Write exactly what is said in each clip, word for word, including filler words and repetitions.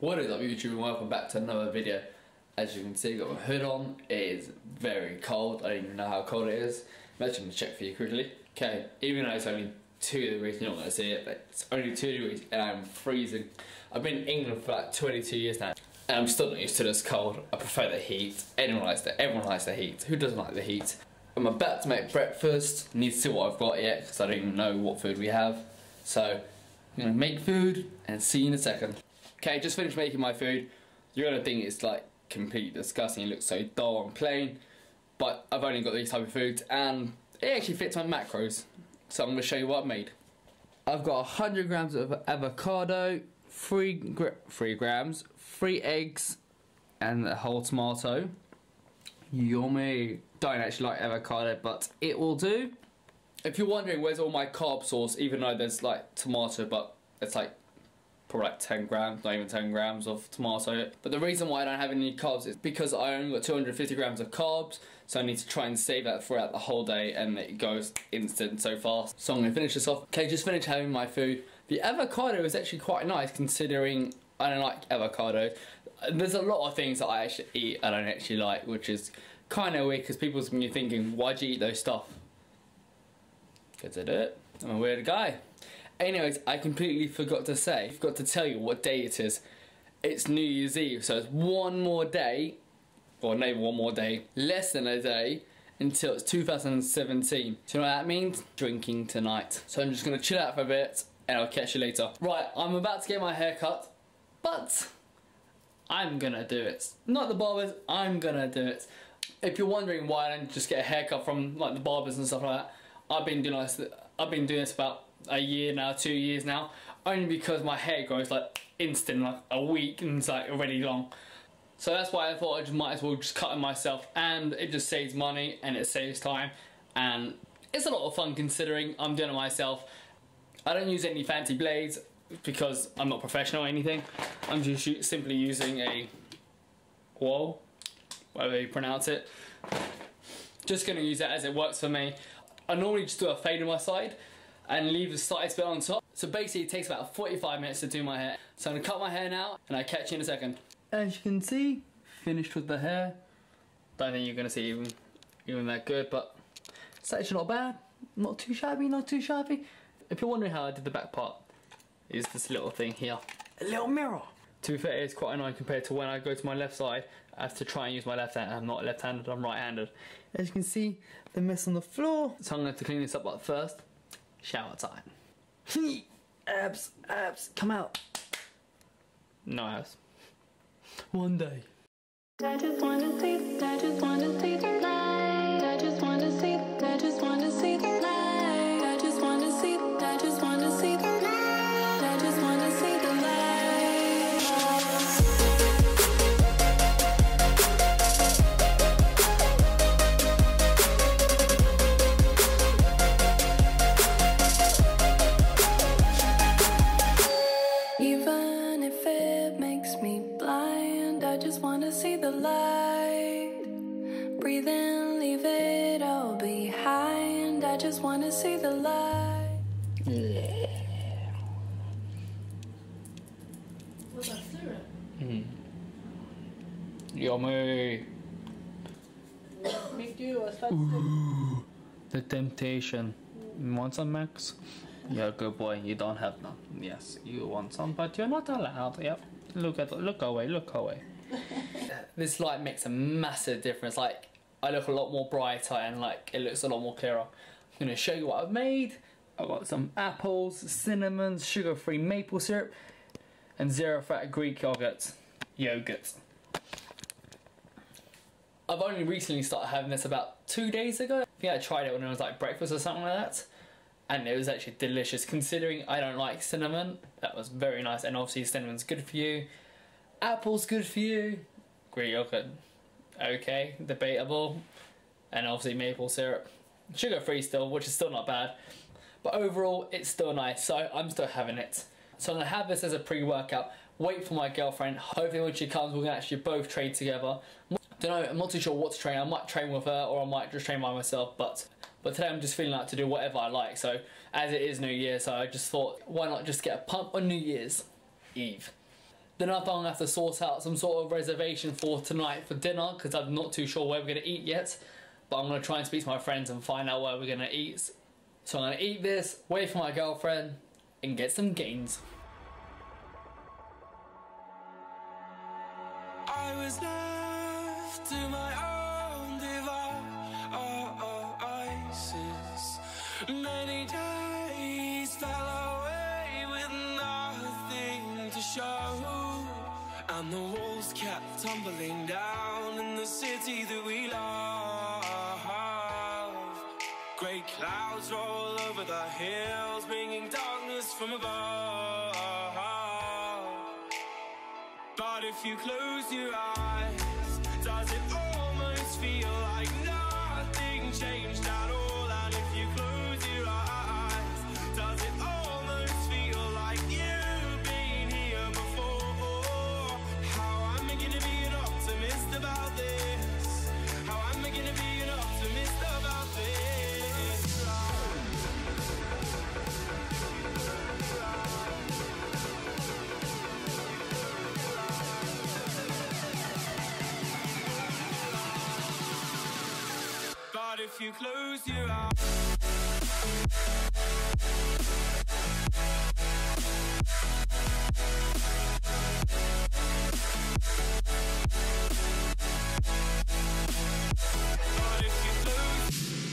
What is up YouTube and welcome back to another video. As you can see, I've got my hood on. It is very cold. I don't even know how cold it is. I'm actually going to check for you quickly. Okay, even though it's only two degrees, you're not going to see it, but it's only two degrees and I'm freezing. I've been in England for like twenty-two years now and I'm still not used to this cold. I prefer the heat. Anyone likes the, everyone likes the heat. Who doesn't like the heat? I'm about to make breakfast. Need to see what I've got yet because I don't even know what food we have. So I'm going to make food and see you in a second. Okay, just finished making my food. You're gonna think it's like completely disgusting. It looks so dull and plain, but I've only got these type of foods and it actually fits my macros. So I'm gonna show you what I've made. I've got one hundred grams of avocado, three, gr three grams, three eggs, and a whole tomato. Yummy. Don't actually like avocado, but it will do. If you're wondering where's all my carb sauce, even though there's like tomato, but it's like probably like ten grams, not even ten grams of tomato. But the reason why I don't have any carbs is because I only got two hundred fifty grams of carbs, so I need to try and save that throughout the whole day and it goes instant so fast. So I'm going to finish this off. Okay, just finished having my food. The avocado is actually quite nice considering I don't like avocado. There's a lot of things that I actually eat I don't actually like, which is kind of weird because people's gonna be thinking, why'd you eat those stuff? Because I do it. I'm a weird guy. Anyways, I completely forgot to say, I forgot to tell you what day it is. It's New Year's Eve, so it's one more day, or not even one more day, less than a day, until it's two thousand seventeen. Do you know what that means? Drinking tonight. So I'm just gonna chill out for a bit, and I'll catch you later. Right, I'm about to get my hair cut, but I'm gonna do it. Not the barbers, I'm gonna do it. If you're wondering why I don't just get a haircut from like the barbers and stuff like that, I've been doing this, I've been doing this about a year now, two years now, only because my hair grows like instant, like a week, and it's like already long. So that's why I thought I just might as well just cut it myself, and it just saves money and it saves time, and it's a lot of fun considering I'm doing it myself. I don't use any fancy blades because I'm not professional or anything. I'm just simply using a wall, whatever you pronounce it. Just gonna use that as it works for me. I normally just do a fade on my side and leave the side bit on top. So basically it takes about forty-five minutes to do my hair. So I'm gonna cut my hair now and I'll catch you in a second. As you can see, finished with the hair. Don't think you're gonna see even, even that good, but it's actually not bad. Not too shabby, not too shabby. If you're wondering how I did the back part, is this little thing here. A little mirror. To be fair, it's quite annoying compared to when I go to my left side, I have to try and use my left hand. I'm not left-handed, I'm right-handed. As you can see, the mess on the floor. So I'm going to have to clean this up like first. Shower time. Abs, abs, come out. No abs. One day. I just wanna see, I just wanna see the light. I just wanna see, I just wanna see the light. I just wanna see, I just wanna see the light. I just wanna see the light. Even if it makes me blind, I just wanna see the light. Breathe in, leave it all behind. I just wanna see the light. Yeah. What's that syrup? Mm. Yummy. Make you what's that? Ooh, the temptation. You want some, Max? You're a good boy. You don't have none. Yes, you want some, but you're not allowed. Yep. Look at look away. Look away. This light makes a massive difference. Like I look a lot more brighter and like it looks a lot more clearer. I'm gonna show you what I've made. I've got some apples, cinnamon, sugar-free maple syrup, and zero-fat Greek yogurt. Yogurt. I've only recently started having this about two days ago. I think I tried it when it was like breakfast or something like that. And it was actually delicious considering I don't like cinnamon. That was very nice, and obviously cinnamon's good for you. Apple's good for you. Greek yogurt, okay, debatable. And obviously maple syrup. Sugar free still, which is still not bad. But overall, it's still nice, so I'm still having it. So I'm gonna have this as a pre-workout, wait for my girlfriend. Hopefully when she comes, we're gonna actually both train together. Don't know, I'm not too sure what to train. I might train with her or I might just train by myself, but But today I'm just feeling like to do whatever I like. So as it is New Year, so I just thought, why not just get a pump on New Year's Eve? Then I thought I'm going to have to sort out some sort of reservation for tonight for dinner, because I'm not too sure where we're going to eat yet. But I'm going to try and speak to my friends and find out where we're going to eat. So I'm going to eat this, wait for my girlfriend, and get some gains. I was left to my own devices. Many days fell away with nothing to show, and the walls kept tumbling down in the city that we love. Great clouds roll over the hills, bringing darkness from above. But if you close your eyes, does it almost feel like nothing changed at all? And if you close your eyes, does it almost feel like you've been here before? How am I gonna be an optimist about this? How am I gonna be an optimist about this? But if you close your eyes, but if you close,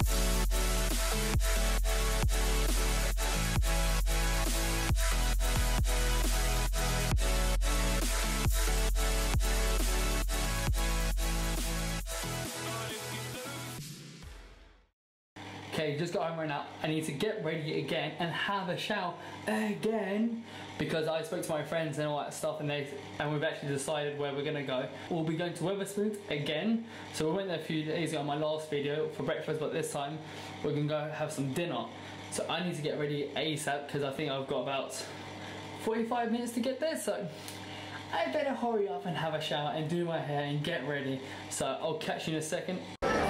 Okay, just got home right now. I need to get ready again and have a shower again, because I spoke to my friends and all that stuff, and they and we've actually decided where we're gonna go. We'll be going to Wetherspoons again. So we went there a few days ago on my last video for breakfast, but this time we're gonna go have some dinner. So I need to get ready ASAP, because I think I've got about forty-five minutes to get there. So I better hurry up and have a shower and do my hair and get ready. So I'll catch you in a second.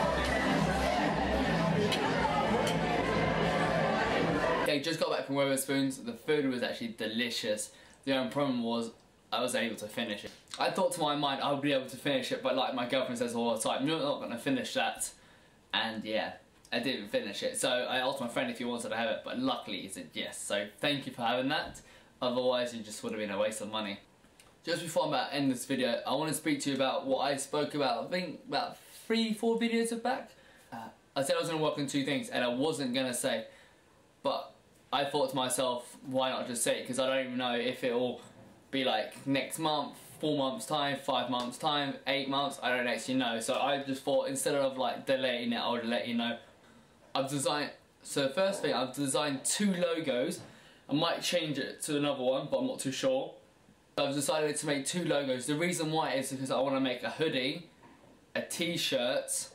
Okay, just got back from Wetherspoons. The food was actually delicious. The only problem was I wasn't able to finish it. I thought to my mind I would be able to finish it, but like my girlfriend says all the time, you're not going to finish that. And yeah, I didn't finish it. So I asked my friend if he wanted to have it, but luckily he said yes. So thank you for having that. Otherwise it just would have been a waste of money. Just before I'm about to end this video, I want to speak to you about what I spoke about, I think about three, four videos back. Uh, I said I was going to work on two things, and I wasn't going to say, but I thought to myself, why not just say it? Because I don't even know if it will be like next month, four months time, five months time, eight months, I don't actually know. So I just thought instead of like delaying it, I would let you know. I've designed, so the first thing, I've designed two logos. I might change it to another one, but I'm not too sure. I've decided to make two logos. The reason why is because I want to make a hoodie, a t-shirt,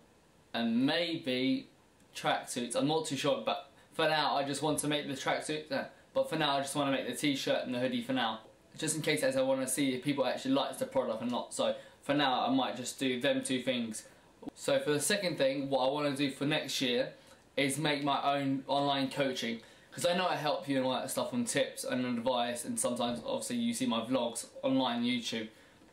and maybe tracksuits. I'm not too sure, but for now I just want to make the tracksuit. Uh, but for now I just want to make the t-shirt and the hoodie for now. Just in case, as I want to see if people actually like the product or not. So for now I might just do them two things. So for the second thing, what I want to do for next year is make my own online coaching. Because I know I help you and all that stuff on tips and advice, and sometimes obviously you see my vlogs online on YouTube.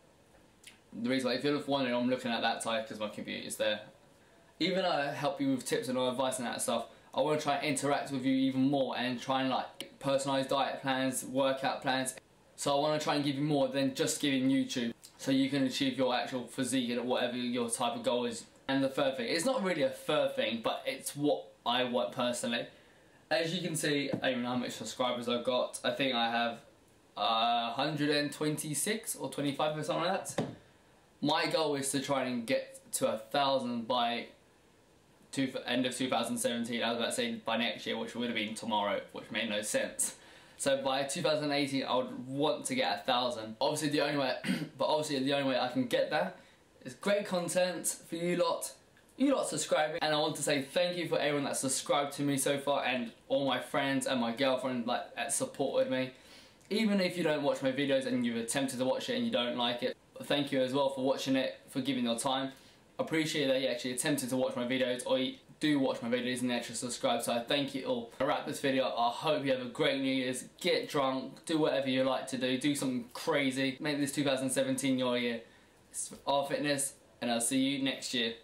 The reason why, if you're wondering, I'm looking at that side because my computer is there. Even though I help you with tips and advice and that stuff, I want to try and interact with you even more and try and like personalised diet plans, workout plans. So I want to try and give you more than just giving YouTube, so you can achieve your actual physique and whatever your type of goal is. And the third thing, it's not really a third thing, but it's what I want personally. As you can see, I don't even know how much subscribers I've got. I think I have uh, one hundred twenty-six or twenty-five or something like that. My goal is to try and get to a thousand by two, end of two thousand seventeen. I was about to say by next year, which would have been tomorrow, which made no sense. So by two thousand eighteen, I would want to get a thousand. Obviously, the only way, but obviously the only way I can get there is great content for you lot. You lot subscribing, and I want to say thank you for everyone that subscribed to me so far, and all my friends and my girlfriend like that supported me. Even if you don't watch my videos and you've attempted to watch it and you don't like it, thank you as well for watching it, for giving your time. Appreciate that you actually attempted to watch my videos, or you do watch my videos and actually subscribe, so I thank you all. I wrap this video up. I hope you have a great New Year's. Get drunk, do whatever you like to do, do something crazy. Make this two thousand seventeen your year. It's R Fitness, and I'll see you next year.